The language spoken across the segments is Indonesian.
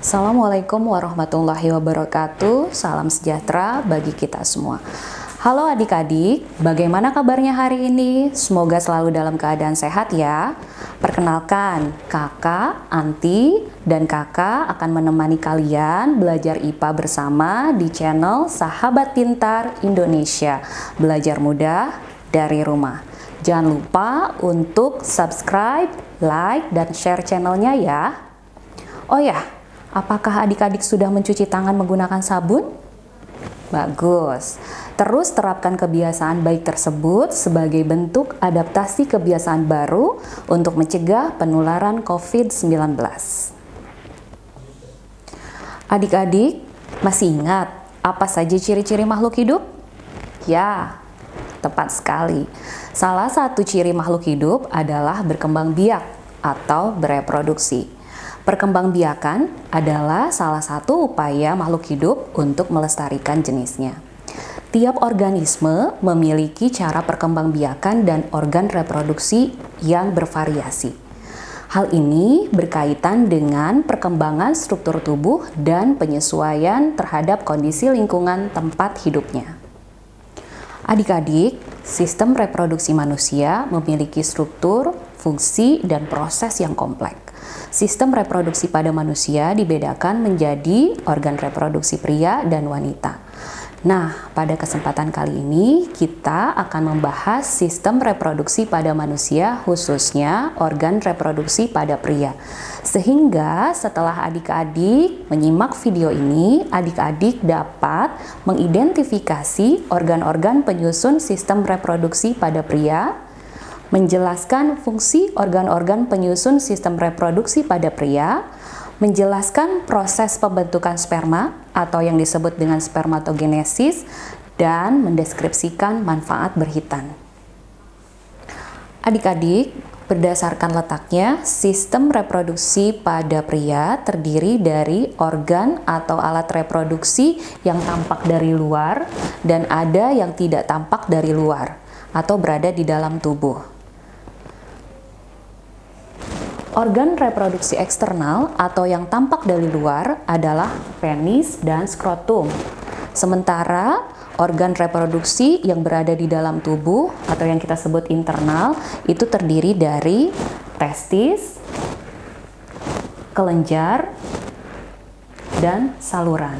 Assalamualaikum warahmatullahi wabarakatuh. Salam sejahtera bagi kita semua. Halo adik-adik, bagaimana kabarnya hari ini? Semoga selalu dalam keadaan sehat ya. Perkenalkan, kakak, anti, dan kakak akan menemani kalian belajar IPA bersama di channel Sahabat Pintar Indonesia. Belajar mudah dari rumah. Jangan lupa untuk subscribe, like, dan share channelnya ya. Oh ya, apakah adik-adik sudah mencuci tangan menggunakan sabun? Bagus. Terus terapkan kebiasaan baik tersebut sebagai bentuk adaptasi kebiasaan baru untuk mencegah penularan COVID-19. Adik-adik, masih ingat apa saja ciri-ciri makhluk hidup? Ya, tepat sekali. Salah satu ciri makhluk hidup adalah berkembang biak atau bereproduksi. Perkembangbiakan adalah salah satu upaya makhluk hidup untuk melestarikan jenisnya. Tiap organisme memiliki cara perkembangbiakan dan organ reproduksi yang bervariasi. Hal ini berkaitan dengan perkembangan struktur tubuh dan penyesuaian terhadap kondisi lingkungan tempat hidupnya. Adik-adik, sistem reproduksi manusia memiliki struktur, fungsi, dan proses yang kompleks. Sistem reproduksi pada manusia dibedakan menjadi organ reproduksi pria dan wanita. Nah, pada kesempatan kali ini kita akan membahas sistem reproduksi pada manusia, khususnya organ reproduksi pada pria. Sehingga setelah adik-adik menyimak video ini, adik-adik dapat mengidentifikasi organ-organ penyusun sistem reproduksi pada pria, menjelaskan fungsi organ-organ penyusun sistem reproduksi pada pria, menjelaskan proses pembentukan sperma atau yang disebut dengan spermatogenesis, dan mendeskripsikan manfaat berhitan. Adik-adik, berdasarkan letaknya, sistem reproduksi pada pria terdiri dari organ atau alat reproduksi yang tampak dari luar dan ada yang tidak tampak dari luar atau berada di dalam tubuh. Organ reproduksi eksternal atau yang tampak dari luar adalah penis dan skrotum. Sementara organ reproduksi yang berada di dalam tubuh atau yang kita sebut internal itu terdiri dari testis, kelenjar, dan saluran.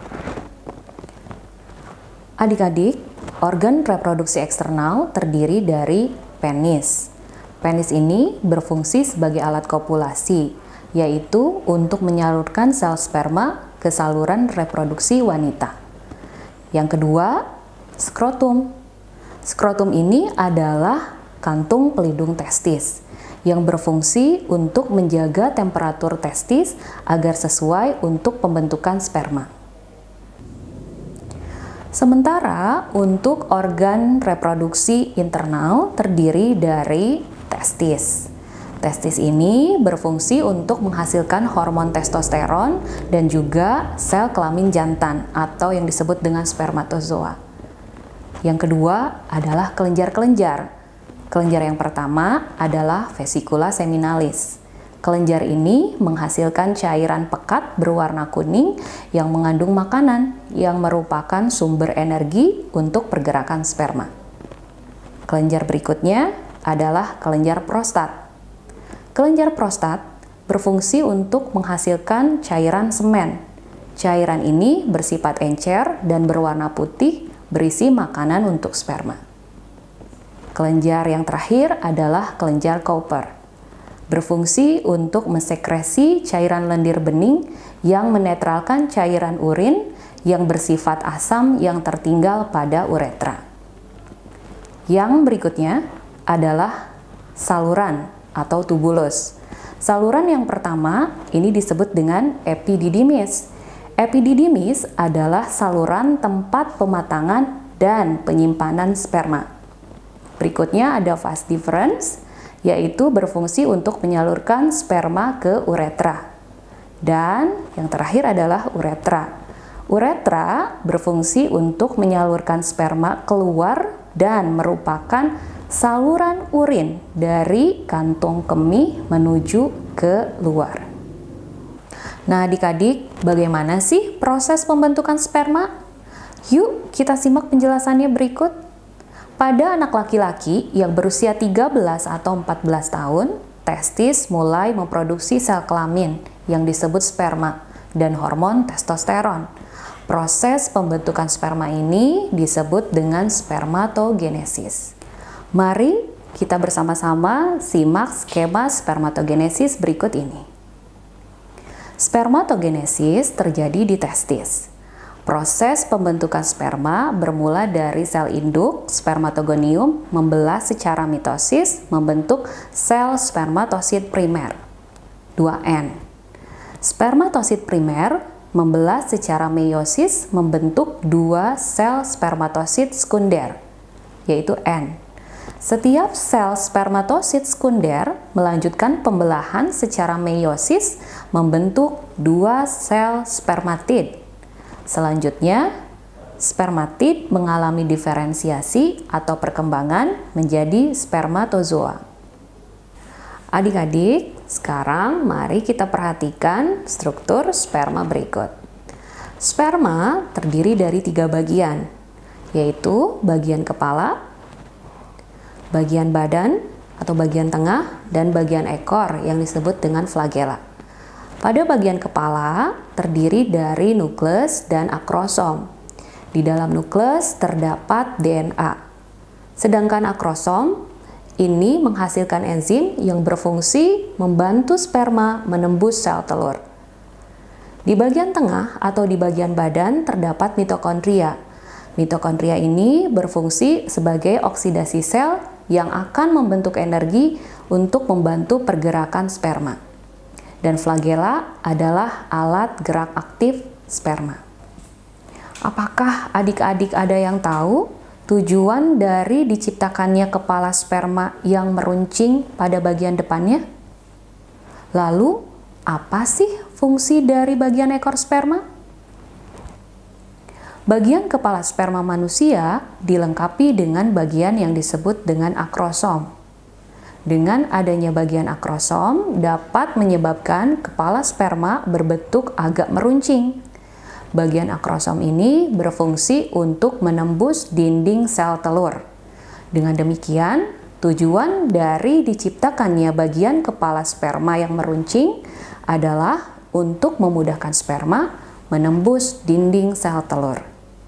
Adik-adik, organ reproduksi eksternal terdiri dari penis. Penis ini berfungsi sebagai alat kopulasi, yaitu untuk menyalurkan sel sperma ke saluran reproduksi wanita. Yang kedua, skrotum. Skrotum ini adalah kantung pelindung testis yang berfungsi untuk menjaga temperatur testis agar sesuai untuk pembentukan sperma. Sementara untuk organ reproduksi internal terdiri dari testis. Testis ini berfungsi untuk menghasilkan hormon testosteron dan juga sel kelamin jantan atau yang disebut dengan spermatozoa. Yang kedua adalah kelenjar-kelenjar. Kelenjar yang pertama adalah vesicula seminalis. Kelenjar ini menghasilkan cairan pekat berwarna kuning yang mengandung makanan yang merupakan sumber energi untuk pergerakan sperma. Kelenjar berikutnya adalah kelenjar prostat. Kelenjar prostat berfungsi untuk menghasilkan cairan semen. Cairan ini bersifat encer dan berwarna putih, berisi makanan untuk sperma. Kelenjar yang terakhir adalah kelenjar Cowper. Berfungsi untuk mensekresi cairan lendir bening yang menetralkan cairan urin yang bersifat asam yang tertinggal pada uretra. Yang berikutnya adalah saluran atau tubulus. Saluran yang pertama ini disebut dengan epididymis. Epididymis adalah saluran tempat pematangan dan penyimpanan sperma. Berikutnya ada vas deferens, yaitu berfungsi untuk menyalurkan sperma ke uretra. Dan yang terakhir adalah uretra. Uretra berfungsi untuk menyalurkan sperma keluar dan merupakan saluran urin dari kantong kemih menuju ke luar. Nah, adik-adik, bagaimana sih proses pembentukan sperma? Yuk, kita simak penjelasannya berikut. Pada anak laki-laki yang berusia 13 atau 14 tahun, testis mulai memproduksi sel kelamin yang disebut sperma dan hormon testosteron. Proses pembentukan sperma ini disebut dengan spermatogenesis. Mari kita bersama-sama simak skema spermatogenesis berikut ini. Spermatogenesis terjadi di testis. Proses pembentukan sperma bermula dari sel induk spermatogonium membelah secara mitosis membentuk sel spermatosit primer 2N. Spermatosit primer membelah secara meiosis membentuk 2 sel spermatosit sekunder, yaitu N. Setiap sel spermatosit sekunder melanjutkan pembelahan secara meiosis membentuk 2 sel spermatid. Selanjutnya, spermatid mengalami diferensiasi atau perkembangan menjadi spermatozoa. Adik-adik, sekarang mari kita perhatikan struktur sperma berikut. Sperma terdiri dari 3 bagian, yaitu bagian kepala, bagian badan atau bagian tengah, dan bagian ekor yang disebut dengan flagella. Pada bagian kepala terdiri dari nukleus dan akrosom. Di dalam nukleus terdapat DNA. Sedangkan akrosom ini menghasilkan enzim yang berfungsi membantu sperma menembus sel telur. Di bagian tengah atau di bagian badan terdapat mitokondria. Mitokondria ini berfungsi sebagai oksidasi sel yang akan membentuk energi untuk membantu pergerakan sperma. Dan flagella adalah alat gerak aktif sperma. Apakah adik-adik ada yang tahu tujuan dari diciptakannya kepala sperma yang meruncing pada bagian depannya? Lalu, apa sih fungsi dari bagian ekor sperma? Bagian kepala sperma manusia dilengkapi dengan bagian yang disebut dengan akrosom. Dengan adanya bagian akrosom dapat menyebabkan kepala sperma berbentuk agak meruncing. Bagian akrosom ini berfungsi untuk menembus dinding sel telur. Dengan demikian, tujuan dari diciptakannya bagian kepala sperma yang meruncing adalah untuk memudahkan sperma menembus dinding sel telur.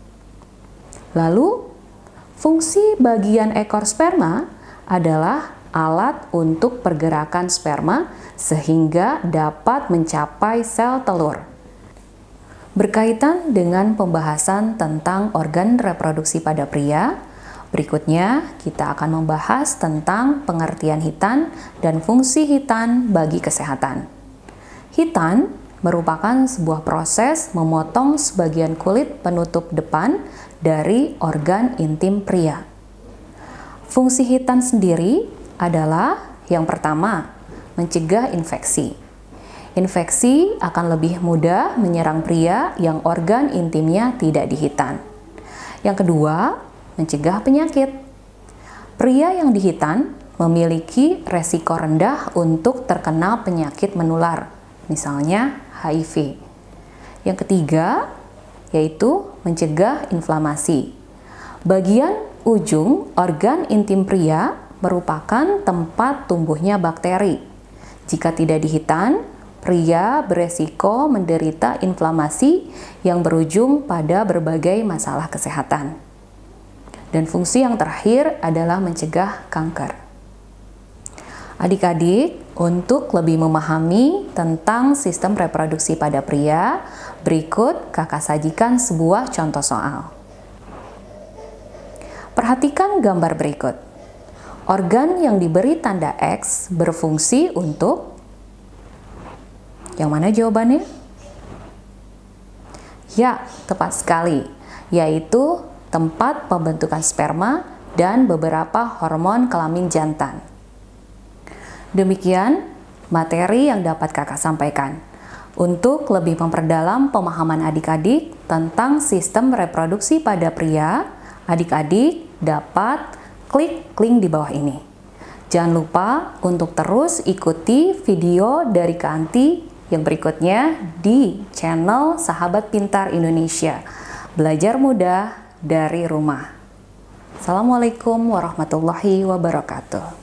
Lalu, fungsi bagian ekor sperma adalah alat untuk pergerakan sperma sehingga dapat mencapai sel telur. Berkaitan dengan pembahasan tentang organ reproduksi pada pria, berikutnya kita akan membahas tentang pengertian hitan dan fungsi hitan bagi kesehatan. Hitan merupakan sebuah proses memotong sebagian kulit penutup depan dari organ intim pria. Fungsi hitan sendiri adalah yang pertama, mencegah infeksi. Infeksi akan lebih mudah menyerang pria yang organ intimnya tidak dihitan. Yang kedua, mencegah penyakit. Pria yang dihitan memiliki resiko rendah untuk terkena penyakit menular, misalnya HIV. Yang ketiga, yaitu mencegah inflamasi. Bagian ujung organ intim pria merupakan tempat tumbuhnya bakteri. Jika tidak dihitan, pria beresiko menderita inflamasi yang berujung pada berbagai masalah kesehatan. Dan fungsi yang terakhir adalah mencegah kanker. Adik-adik, untuk lebih memahami tentang sistem reproduksi pada pria, berikut kakak sajikan sebuah contoh soal. Perhatikan gambar berikut. Organ yang diberi tanda X berfungsi untuk... Yang mana jawabannya? Ya, tepat sekali, yaitu tempat pembentukan sperma dan beberapa hormon kelamin jantan. Demikian materi yang dapat kakak sampaikan. Untuk lebih memperdalam pemahaman adik-adik tentang sistem reproduksi pada pria, adik-adik dapat klik link di bawah ini. Jangan lupa untuk terus ikuti video dari Kak Anti yang berikutnya di channel Sahabat Pintar Indonesia. Belajar mudah dari rumah. Assalamualaikum warahmatullahi wabarakatuh.